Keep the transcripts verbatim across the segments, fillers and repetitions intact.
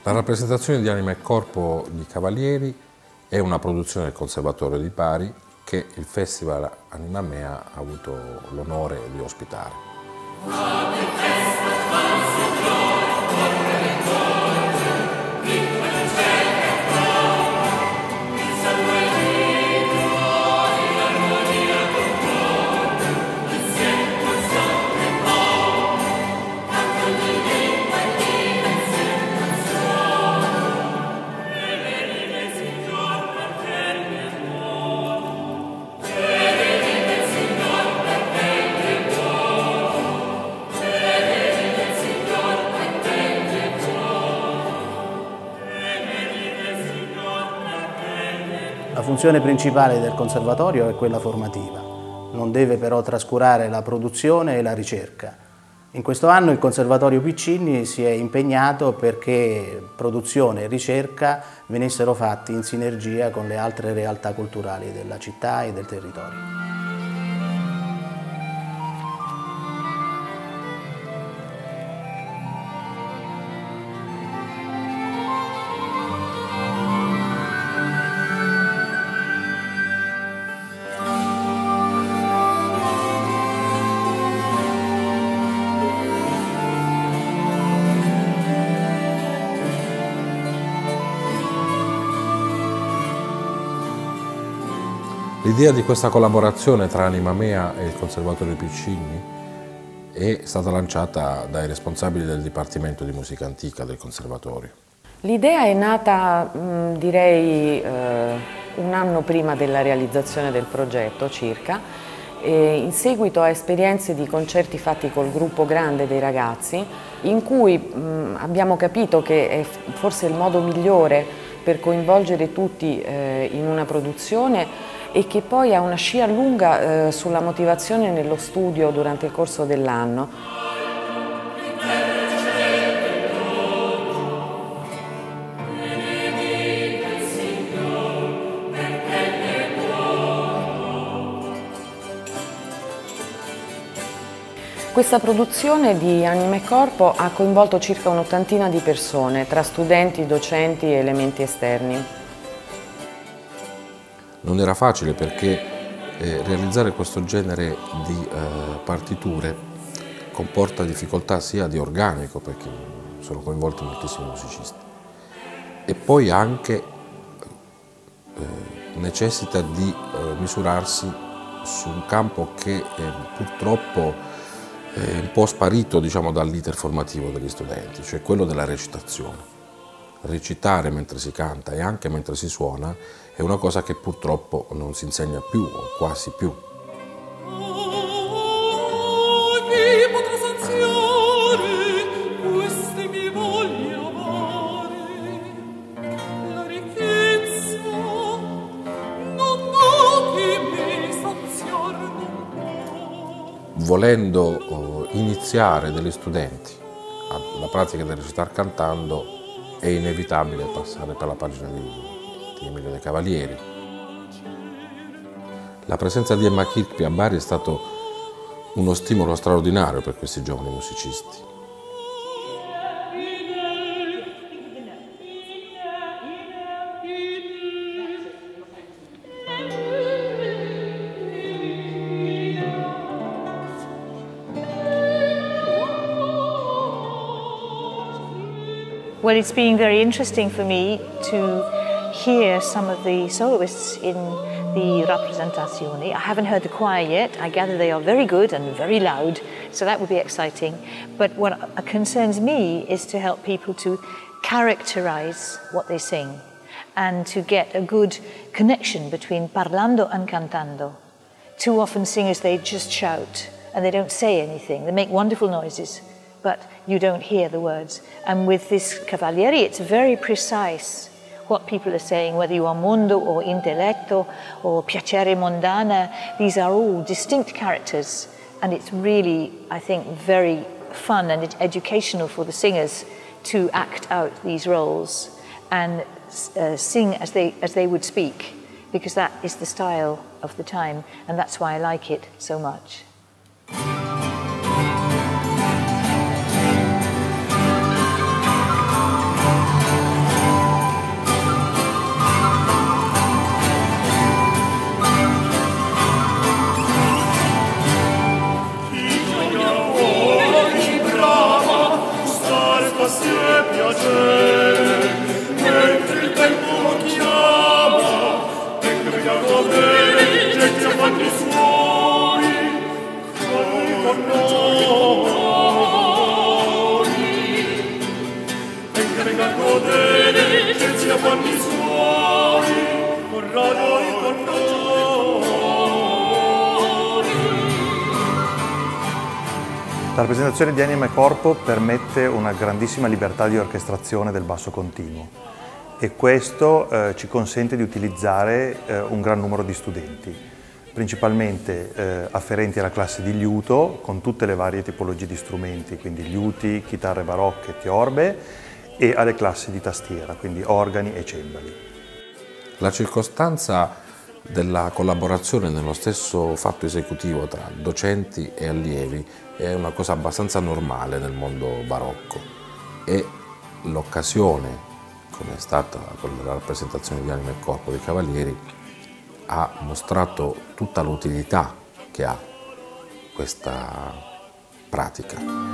La rappresentazione di Anima e Corpo di Cavalieri è una produzione del Conservatorio di Bari che il Festival Anima Mea ha avuto l'onore di ospitare. La funzione principale del conservatorio è quella formativa, non deve però trascurare la produzione e la ricerca. In questo anno il Conservatorio Piccinni si è impegnato perché produzione e ricerca venissero fatti in sinergia con le altre realtà culturali della città e del territorio. L'idea di questa collaborazione tra Anima Mea e il Conservatorio Piccinni è stata lanciata dai responsabili del Dipartimento di Musica Antica del Conservatorio. L'idea è nata, mh, direi, eh, un anno prima della realizzazione del progetto, circa, e in seguito a esperienze di concerti fatti col gruppo grande dei ragazzi, in cui mh, abbiamo capito che è forse il modo migliore per coinvolgere tutti eh, in una produzione e che poi ha una scia lunga eh, sulla motivazione nello studio durante il corso dell'anno. Questa produzione di Anima e Corpo ha coinvolto circa un'ottantina di persone, tra studenti, docenti e elementi esterni. Non era facile perché eh, realizzare questo genere di eh, partiture comporta difficoltà sia di organico, perché sono coinvolti moltissimi musicisti, e poi anche eh, necessita di eh, misurarsi su un campo che eh, purtroppo è un po' sparito, diciamo, dall'iter formativo degli studenti, cioè quello della recitazione. Recitare mentre si canta e anche mentre si suona è una cosa che purtroppo non si insegna più o quasi più. Volendo iniziare degli studenti alla pratica del recitare cantando, è inevitabile passare per la pagina di, di Emilio De Cavalieri. La presenza di Emma Kirkby a Bari è stato uno stimolo straordinario per questi giovani musicisti. Well, it's been very interesting for me to hear some of the soloists in the Rappresentazioni. I haven't heard the choir yet. I gather they are very good and very loud, so that would be exciting. But what concerns me is to help people to characterize what they sing and to get a good connection between parlando and cantando. Too often singers, they just shout and they don't say anything. They make wonderful noises, but you don't hear the words. And with this Cavalieri, it's very precise what people are saying, whether you are mondo or intelletto or piacere mondana. These are all distinct characters, and it's really, I think, very fun and educational for the singers to act out these roles and uh, sing as they, as they would speak, because that is the style of the time, and that's why I like it so much. La rappresentazione di Anima e Corpo permette una grandissima libertà di orchestrazione del basso continuo e questo eh, ci consente di utilizzare eh, un gran numero di studenti, principalmente eh, afferenti alla classe di liuto con tutte le varie tipologie di strumenti, quindi liuti, chitarre barocche, tiorbe, e alle classi di tastiera, quindi organi e cembali. La circostanza della collaborazione nello stesso fatto esecutivo tra docenti e allievi è una cosa abbastanza normale nel mondo barocco e l'occasione, come è stata quella della rappresentazione di Anima e Corpo dei Cavalieri, ha mostrato tutta l'utilità che ha questa pratica.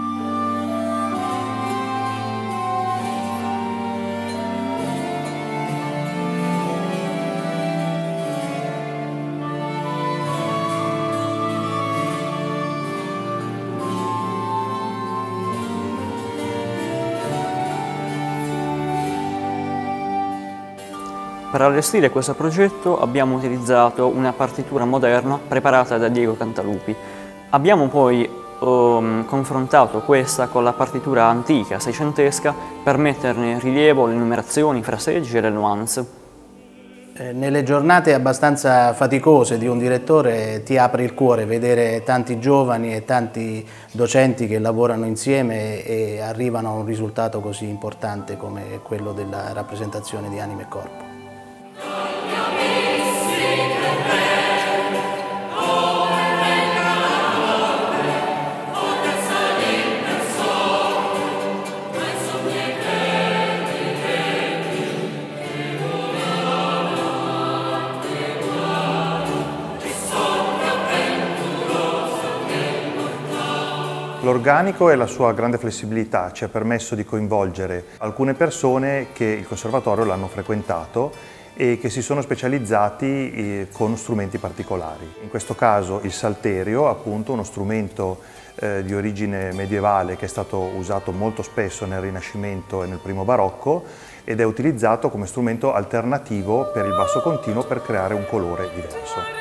Per allestire questo progetto abbiamo utilizzato una partitura moderna preparata da Diego Cantalupi. Abbiamo poi um, confrontato questa con la partitura antica, seicentesca, per metterne in rilievo le numerazioni, i fraseggi e le nuance. Eh, nelle giornate abbastanza faticose di un direttore ti apre il cuore vedere tanti giovani e tanti docenti che lavorano insieme e arrivano a un risultato così importante come quello della rappresentazione di Anima e Corpo. L'organico e la sua grande flessibilità ci ha permesso di coinvolgere alcune persone che il Conservatorio l'hanno frequentato e che si sono specializzati con strumenti particolari. In questo caso il salterio, appunto uno strumento eh, di origine medievale che è stato usato molto spesso nel Rinascimento e nel primo barocco ed è utilizzato come strumento alternativo per il basso continuo per creare un colore diverso.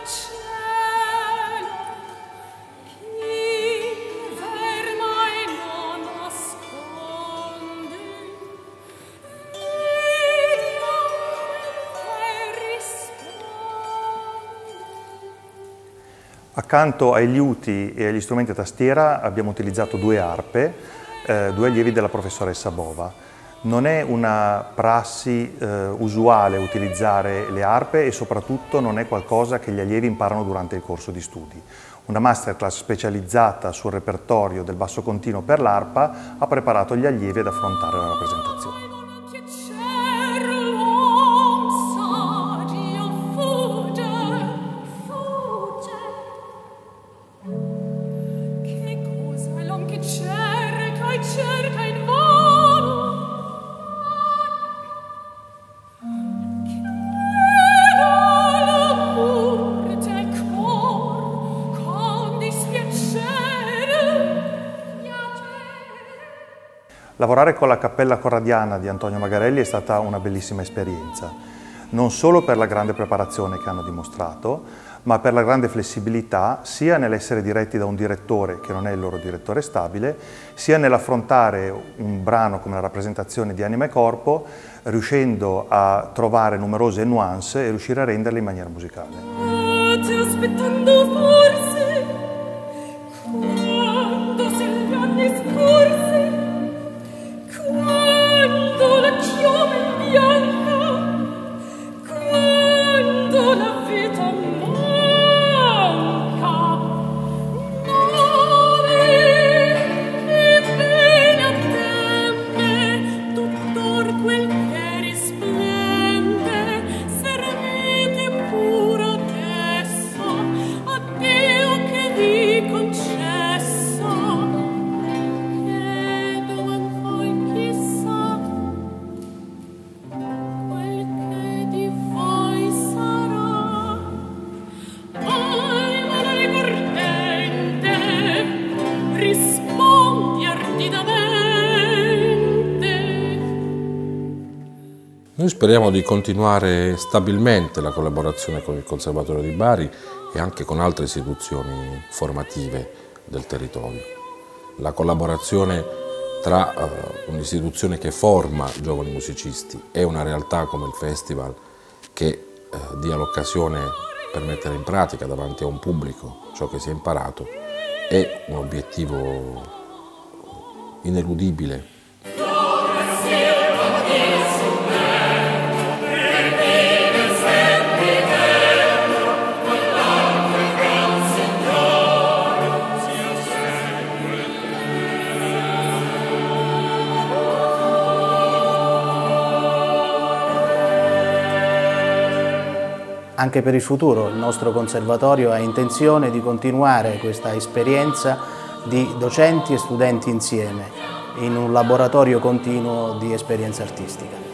Accanto ai liuti e agli strumenti a tastiera abbiamo utilizzato due arpe, eh, due allievi della professoressa Bova. Non è una prassi eh, usuale utilizzare le arpe e soprattutto non è qualcosa che gli allievi imparano durante il corso di studi. Una masterclass specializzata sul repertorio del basso continuo per l'arpa ha preparato gli allievi ad affrontare la rappresentazione. Lavorare con la Cappella Corradiana di Antonio Magarelli è stata una bellissima esperienza, non solo per la grande preparazione che hanno dimostrato, ma per la grande flessibilità sia nell'essere diretti da un direttore che non è il loro direttore stabile, sia nell'affrontare un brano come la rappresentazione di Anima e Corpo, riuscendo a trovare numerose nuance e riuscire a renderle in maniera musicale. Aspettando forse, quando se gli anni scorsi, quando la chioma è bianca, quando la vita manca, nove e bene attende tuttor quel che risplende, servite pur adesso a Dio che vi concesso, che doman poi chissà quel che di voi sarà. Ai valore cordente rispondi arditamente. Noi speriamo di continuare stabilmente la collaborazione con il Conservatorio di Bari e anche con altre istituzioni formative del territorio. La collaborazione tra uh, un'istituzione che forma giovani musicisti e una realtà come il festival che uh, dia l'occasione per mettere in pratica davanti a un pubblico ciò che si è imparato è un obiettivo ineludibile. Anche per il futuro il nostro conservatorio ha intenzione di continuare questa esperienza di docenti e studenti insieme in un laboratorio continuo di esperienza artistica.